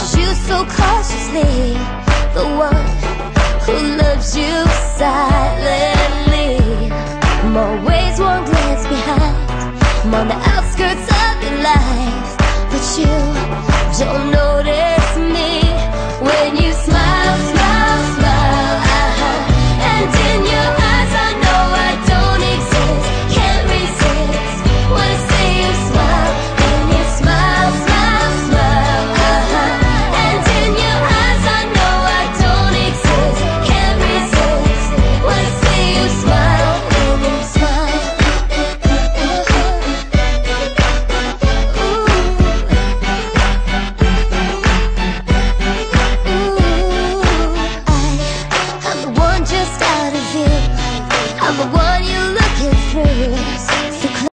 you so cautiously, the one who loves you silently. I'm always one glance behind, I'm on the outskirts of your life, but you don't notice me when you smile, smile, smile. And in your eyes I know I don't exist, can't resist when I see you smile. When you smile, smile, smile. And in your eyes I know I don't exist, can't resist when I see you smile. When you smile. I'm the one just out of view, I'm the one you're looking through.